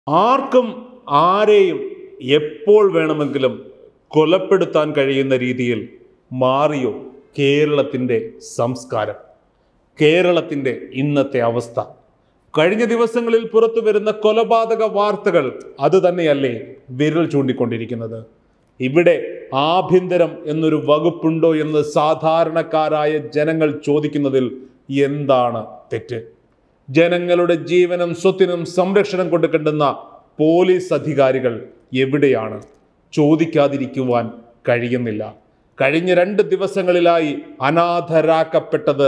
ആർക്കും ആരെയും എപ്പോൾ വേണമെങ്കിലും കൊലപ്പെടുത്താൻ കഴിയുന്ന രീതിയിൽ മാറിയോ കേരളത്തിൻ്റെ സംസ്കാരം, കേരളത്തിൻ്റെ ഇന്നത്തെ അവസ്ഥ? കഴിഞ്ഞ ദിവസങ്ങളിൽ പുറത്തു വരുന്ന കൊലപാതക വാർത്തകൾ അത് തന്നെയല്ലേ വിരൽ ചൂണ്ടിക്കൊണ്ടിരിക്കുന്നത്? ഇവിടെ ആഭ്യന്തരം എന്നൊരു വകുപ്പുണ്ടോ എന്ന് സാധാരണക്കാരായ ജനങ്ങൾ ചോദിക്കുന്നതിൽ എന്താണ് തെറ്റ്? ജനങ്ങളുടെ ജീവനും സ്വത്തിനും സംരക്ഷണം കൊടുക്കേണ്ടുന്ന പോലീസ് അധികാരികൾ എവിടെയാണ്? ചോദിക്കാതിരിക്കുവാൻ കഴിയുന്നില്ല. കഴിഞ്ഞ 2 ദിവസങ്ങളിലായി അനാഥരാക്കപ്പെട്ടത്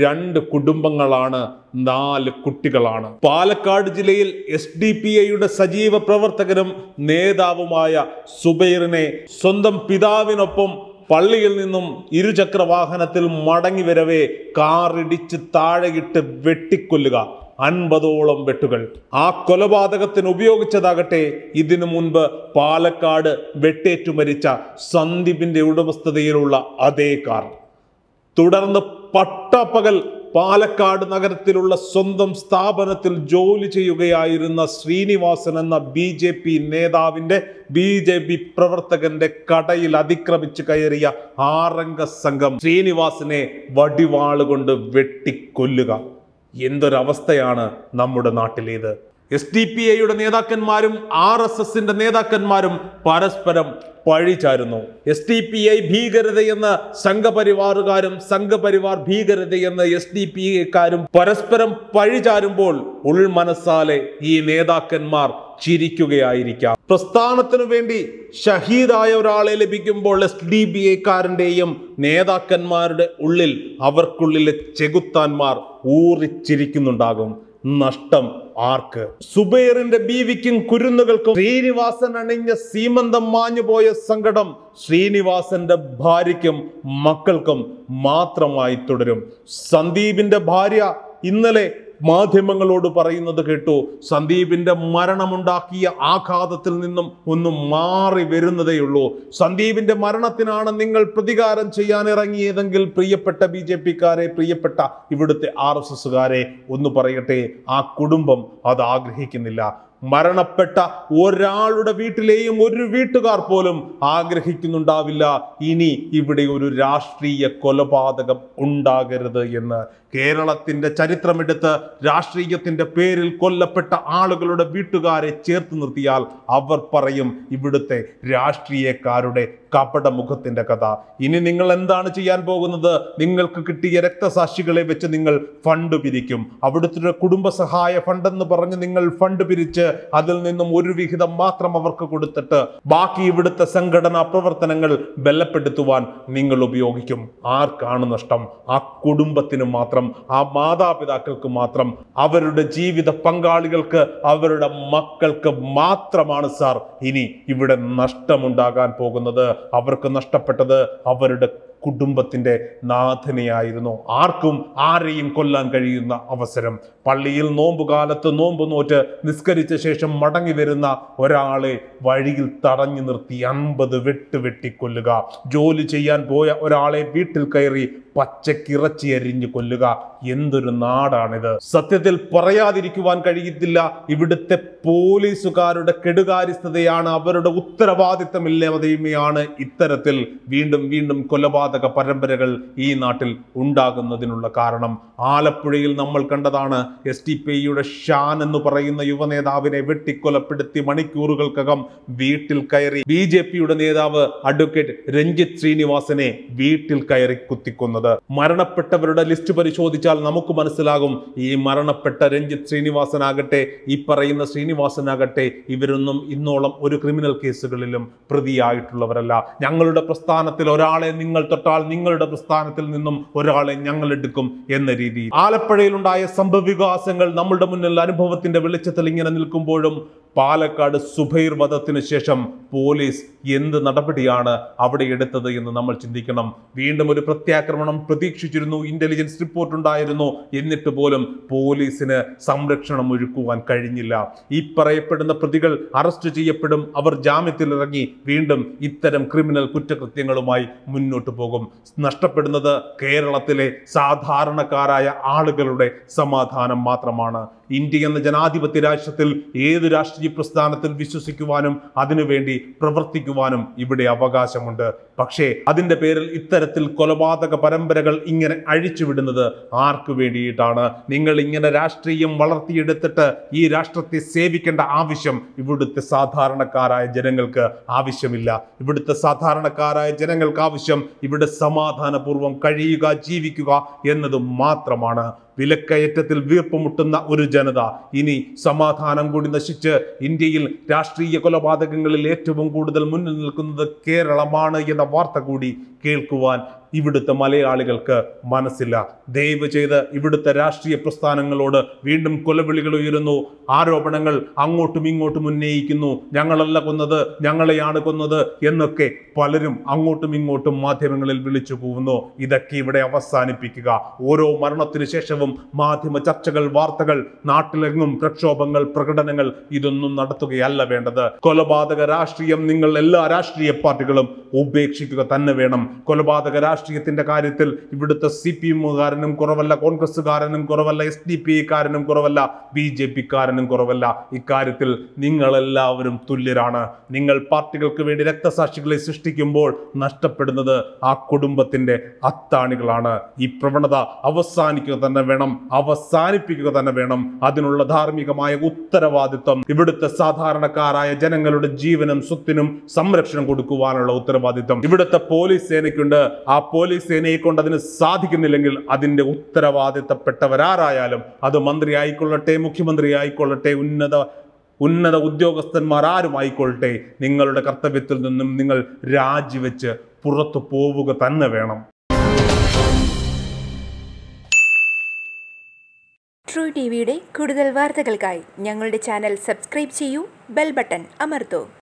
2 കുടുംബങ്ങളാണ്, 4 കുട്ടികളാണ്. പാലക്കാട് ജില്ലയിൽ SDPIയുടെ സജീവ പ്രവർത്തകനും നേതാവുമായ സുബൈറിനെ സ്വന്തം പിതാവിനൊപ്പം പള്ളിയിൽ നിന്നും ഇരുചക്ര വാഹനത്തിൽ മടങ്ങി വരവേ കാറിടിച്ച് താഴെയിട്ട് വെട്ടിക്കൊല്ലുക. 50ഓളം വെട്ടുകൾ. ആ കൊലപാതകത്തിന് ഉപയോഗിച്ചതാകട്ടെ ഇതിനു മുൻപ് പാലക്കാട് വെട്ടേറ്റു മരിച്ച സന്ദീപിന്റെ ഉടമസ്ഥതയിലുള്ള അതേ കാർ. തുടർന്ന് പട്ടാപ്പകൽ പാലക്കാട് നഗരത്തിലുള്ള സ്വന്തം സ്ഥാപനത്തിൽ ജോലി ചെയ്യുകയായിരുന്ന ശ്രീനിവാസൻ എന്ന BJP നേതാവിന്റെ BJP പ്രവർത്തകന്റെ കടയിൽ അതിക്രമിച്ച് കയറിയ 6 അംഗ സംഘം ശ്രീനിവാസനെ വടിവാളുകൊണ്ട് വെട്ടിക്കൊല്ലുക. എന്തൊരവസ്ഥയാണ് നമ്മുടെ നാട്ടിലേത്! SDPIയുടെ നേതാക്കന്മാരും RSSന്റെ നേതാക്കന്മാരും പരസ്പരം പഴിചാരുന്നു. SDPI ഭീകരതയെന്ന് സംഘപരിവാറുകാരും സംഘപരിവാർ ഭീകരതയെന്ന് SDPIക്കാരും പരസ്പരം പഴിചാരുമ്പോൾ ഉൾമനസ്സാലെ ഈ നേതാക്കന്മാർ ചിരിക്കുകയായിരിക്കാം. പ്രസ്ഥാനത്തിനു വേണ്ടി ഷഹീദായ ഒരാളെ ലഭിക്കുമ്പോൾ SDPIക്കാരൻ്റെയും നേതാക്കന്മാരുടെ ഉള്ളിൽ അവർക്കുള്ളിലെ ചെകുത്താന്മാർ ഊറിച്ചിരിക്കുന്നുണ്ടാകും. നഷ്ടം ആർക്ക്? സുബൈറിന്റെ ബീവിക്കും കുരുന്നുകൾക്കും ശ്രീനിവാസൻ അണിഞ്ഞ സീമന്തം മാഞ്ഞുപോയ സങ്കടം ശ്രീനിവാസന്റെ ഭാര്യയ്ക്കും മക്കൾക്കും മാത്രമായി തുടരും. സന്ദീപിന്റെ ഭാര്യ ഇന്നലെ മാധ്യമങ്ങളോട് പറയുന്നത് കേട്ടു. സന്ദീപിന്റെ മരണമുണ്ടാക്കിയ ആഘാതത്തിൽ നിന്നും ഒന്ന് മാറി വരുന്നതേയുള്ളൂ. സന്ദീപിന്റെ മരണത്തിനാണ് നിങ്ങൾ പ്രതികാരം ചെയ്യാൻ ഇറങ്ങിയതെങ്കിൽ പ്രിയപ്പെട്ട BJPക്കാരെ, പ്രിയപ്പെട്ട ഇവിടുത്തെ RSSകാരെ ഒന്ന് പറയട്ടെ, ആ കുടുംബം അത് ആഗ്രഹിക്കുന്നില്ല. മരണപ്പെട്ട ഒരാളുടെ വീട്ടിലെയും ഒരു വീട്ടുകാർ പോലും ആഗ്രഹിക്കുന്നുണ്ടാവില്ല ഇനി ഇവിടെ ഒരു രാഷ്ട്രീയ കൊലപാതകം ഉണ്ടാകരുത് എന്ന്. കേരളത്തിന്റെ ചരിത്രമെടുത്ത് രാഷ്ട്രീയത്തിന്റെ പേരിൽ കൊല്ലപ്പെട്ട ആളുകളുടെ വീട്ടുകാരെ ചേർത്ത് നിർത്തിയാൽ അവർ പറയും ഇവിടുത്തെ രാഷ്ട്രീയക്കാരുടെ കപടമുഖത്തിന്റെ കഥ. ഇനി നിങ്ങൾ എന്താണ് ചെയ്യാൻ പോകുന്നത്? നിങ്ങൾക്ക് കിട്ടിയ രക്തസാക്ഷികളെ വെച്ച് നിങ്ങൾ ഫണ്ട് പിരിക്കും. അവിടുത്തെ കുടുംബസഹായ ഫണ്ടെന്ന് പറഞ്ഞ് നിങ്ങൾ ഫണ്ട് പിരിച്ച് അതിൽ നിന്നും ഒരു വിഹിതം മാത്രം അവർക്ക് കൊടുത്തിട്ട് ബാക്കി ഇവിടുത്തെ സംഘടനാ പ്രവർത്തനങ്ങൾ ബലപ്പെടുത്തുവാൻ നിങ്ങൾ ഉപയോഗിക്കും. ആർക്കാണ് നഷ്ടം? ആ കുടുംബത്തിന് മാത്രം, ആ മാതാപിതാക്കൾക്ക് മാത്രം, അവരുടെ ജീവിത പങ്കാളികൾക്ക്, അവരുടെ മക്കൾക്ക് മാത്രമാണ് സാർ ഇനി ഇവിടെ നഷ്ടമുണ്ടാകാൻ പോകുന്നത്. അവർക്ക് നഷ്ടപ്പെട്ടത് അവരുടെ കുടുംബത്തിന്റെ നാഥനെയായിരുന്നു. ആർക്കും ആരെയും കൊല്ലാൻ കഴിയുന്ന അവസരം. പള്ളിയിൽ നോമ്പുകാലത്ത് നോമ്പ് നോറ്റ് നിസ്കരിച്ച ശേഷം മടങ്ങി വരുന്ന ഒരാളെ വഴിയിൽ തടഞ്ഞു നിർത്തി 50 വെട്ടിക്കൊല്ലുക. ജോലി ചെയ്യാൻ പോയ ഒരാളെ വീട്ടിൽ കയറി പച്ചക്കിറച്ചി അരിഞ്ഞു കൊല്ലുക. എന്തൊരു നാടാണിത്! സത്യത്തിൽ പറയാതിരിക്കുവാൻ കഴിയത്തില്ല. ഇവിടുത്തെ പോലീസുകാരുടെ കെടുകാര്യസ്ഥതയാണ്, അവരുടെ ഉത്തരവാദിത്തമില്ലായ്മയാണ് ഇത്തരത്തിൽ വീണ്ടും വീണ്ടും കൊലപാതക പരമ്പരകൾ ഈ നാട്ടിൽ ഉണ്ടാകുന്നതിനുള്ള കാരണം. ആലപ്പുഴയിൽ നമ്മൾ കണ്ടതാണ്. SDPIയുടെ ഷാൻ എന്ന് പറയുന്ന യുവനേതാവിനെ വെട്ടിക്കൊലപ്പെടുത്തി മണിക്കൂറുകൾക്കകം വീട്ടിൽ കയറി BJPയുടെ നേതാവ് അഡ്വക്കേറ്റ് രഞ്ജിത്ത് ശ്രീനിവാസനെ വീട്ടിൽ കയറി കുത്തിക്കൊന്നത്. മരണപ്പെട്ടവരുടെ ലിസ്റ്റ് പരിശോധിച്ചാൽ നമുക്ക് മനസ്സിലാകും. ഈ മരണപ്പെട്ട രഞ്ജിത്ത് ശ്രീനിവാസനാകട്ടെ, ഈ പറയുന്ന ശ്രീനിവാസനാകട്ടെ, ഇവരൊന്നും ഇന്നോളം ഒരു ക്രിമിനൽ കേസുകളിലും പ്രതിയായിട്ടുള്ളവരല്ല. ഞങ്ങളുടെ പ്രസ്ഥാനത്തിൽ ഒരാളെ നിങ്ങൾ തൊട്ടാൽ നിങ്ങളുടെ പ്രസ്ഥാനത്തിൽ നിന്നും ഒരാളെ ഞങ്ങൾ എടുക്കും എന്ന രീതി. ആലപ്പുഴയിലുണ്ടായ സംഭവവികാസങ്ങൾ നമ്മളുടെ മുന്നിൽ അനുഭവത്തിന്റെ വെളിച്ചത്തിൽ ഇങ്ങനെ നിൽക്കുമ്പോഴും പാലക്കാട് സുബൈർ വധത്തിന് ശേഷം പോലീസ് എന്ത് നടപടിയാണ് അവിടെ എടുത്തത് എന്ന് നമ്മൾ ചിന്തിക്കണം. വീണ്ടും ഒരു പ്രത്യാക്രമണം പ്രതീക്ഷിച്ചിരുന്നു. ഇന്റലിജൻസ് റിപ്പോർട്ട് ഉണ്ടായിരുന്നു. എന്നിട്ട് പോലും പോലീസിന് സംരക്ഷണം ഒരുക്കുവാൻ കഴിഞ്ഞില്ല. ഈ പറയപ്പെടുന്ന പ്രതികൾ അറസ്റ്റ് ചെയ്യപ്പെടും. അവർ ജാമ്യത്തിലിറങ്ങി വീണ്ടും ഇത്തരം ക്രിമിനൽ കുറ്റകൃത്യങ്ങളുമായി മുന്നോട്ട് പോകും. നഷ്ടപ്പെടുന്നത് കേരളത്തിലെ സാധാരണക്കാരായ ആളുകളുടെ സമാധാനം മാത്രമാണ്. ഇന്ത്യ എന്ന ജനാധിപത്യ രാഷ്ട്രത്തിൽ ഏത് രാഷ്ട്രീയ പ്രസ്ഥാനത്തിൽ വിശ്വസിക്കുവാനും അതിനുവേണ്ടി പ്രവർത്തിക്കുവാനും ഇവിടെ അവകാശമുണ്ട്. പക്ഷേ അതിൻ്റെ പേരിൽ ഇത്തരത്തിൽ കൊലപാതക പരമ്പരകൾ ഇങ്ങനെ അഴിച്ചുവിടുന്നത് ആർക്കു വേണ്ടിയിട്ടാണ്? നിങ്ങൾ ഇങ്ങനെ രാഷ്ട്രീയം വളർത്തിയെടുത്തിട്ട് ഈ രാഷ്ട്രത്തെ സേവിക്കേണ്ട ആവശ്യം ഇവിടുത്തെ സാധാരണക്കാരായ ജനങ്ങൾക്ക് ആവശ്യമില്ല. ഇവിടുത്തെ സാധാരണക്കാരായ ജനങ്ങൾക്ക് ആവശ്യം ഇവിടെ സമാധാനപൂർവ്വം കഴിയുക, ജീവിക്കുക എന്നത് മാത്രമാണ്. വിലക്കയറ്റത്തിൽ വീർപ്പുമുട്ടുന്ന ഒരു ജനത ഇനി സമാധാനം കൂടി നശിച്ച് ഇന്ത്യയിൽ രാഷ്ട്രീയ കൊലപാതകങ്ങളിൽ ഏറ്റവും കൂടുതൽ മുന്നിൽ നിൽക്കുന്നത് കേരളമാണ് എന്ന വാർത്ത കൂടി കേൾക്കുവാൻ ഇവിടുത്തെ മലയാളികൾക്ക് മനസ്സില്ല. ദയവ് ചെയ്ത് ഇവിടുത്തെ രാഷ്ട്രീയ പ്രസ്ഥാനങ്ങളോട് വീണ്ടും കൊലവിളികൾ ഉയരുന്നു, ആരോപണങ്ങൾ അങ്ങോട്ടും ഇങ്ങോട്ടും ഉന്നയിക്കുന്നു. ഞങ്ങളല്ല കൊന്നത്, ഞങ്ങളെയാണ് കൊന്നത് എന്നൊക്കെ പലരും അങ്ങോട്ടും ഇങ്ങോട്ടും മാധ്യമങ്ങളിൽ വിളിച്ചു പോകുന്നു. ഇതൊക്കെ ഇവിടെ അവസാനിപ്പിക്കുക. ഓരോ മരണത്തിന് ശേഷവും മാധ്യമ ചർച്ചകൾ, വാർത്തകൾ, നാട്ടിലെങ്ങും പ്രക്ഷോഭങ്ങൾ, പ്രകടനങ്ങൾ ഇതൊന്നും നടത്തുകയല്ല വേണ്ടത്. കൊലപാതക രാഷ്ട്രീയം നിങ്ങൾ എല്ലാ രാഷ്ട്രീയ പാർട്ടികളും ഉപേക്ഷിക്കുക തന്നെ വേണം. കൊലപാതക രാഷ്ട്രീയത്തിന്റെ കാര്യത്തിൽ ഇവിടുത്തെ CPM-കാരനും കുറവല്ല, കോൺഗ്രസ്സുകാരനും കുറവല്ല, SDP-കാരനും കുറവല്ല, BJP-കാരനും കുറവല്ല. ഇക്കാര്യത്തിൽ നിങ്ങളെല്ലാവരും തുല്യരാണ്. നിങ്ങൾ പാർട്ടികൾക്ക് വേണ്ടി രക്തസാക്ഷികളെ സൃഷ്ടിക്കുമ്പോൾ നഷ്ടപ്പെടുന്നത് ആ കുടുംബത്തിന്റെ അത്താണികളാണ്. ഈ പ്രവണത അവസാനിക്കുക തന്നെ വേണം, അവസാനിപ്പിക്കുക തന്നെ വേണം. അതിനുള്ള ധാർമ്മികമായ ഉത്തരവാദിത്വം ഇവിടുത്തെ സാധാരണക്കാരായ ജനങ്ങളുടെ ജീവനും സ്വത്തിനും സംരക്ഷണം കൊടുക്കുവാനുള്ള ഉത്തരവാദിത്വം ഇവിടുത്തെ പോലീസ് സേനയ്ക്കുണ്ട്. ആ പോലീസ് സേനയെ കൊണ്ട് അതിന് സാധിക്കുന്നില്ലെങ്കിൽ അതിന്റെ ഉത്തരവാദിത്തപ്പെട്ടവരാരായാലും, അത് മന്ത്രി ആയിക്കൊള്ളട്ടെ, മുഖ്യമന്ത്രി ആയിക്കൊള്ളട്ടെ, ഉന്നത ഉദ്യോഗസ്ഥന്മാർ ആരും ആയിക്കൊള്ളട്ടെ, നിങ്ങളുടെ കർത്തവ്യത്തിൽ നിന്നും നിങ്ങൾ രാജിവെച്ച് പുറത്തു പോവുക തന്നെ വേണം. ട്രൂ ടിവിയുടെ കൂടുതൽ വാർത്തകൾക്കായി ഞങ്ങളുടെ ചാനൽ സബ്സ്ക്രൈബ് ചെയ്യൂ, ബെൽ ബട്ടൺ അമർത്തൂ.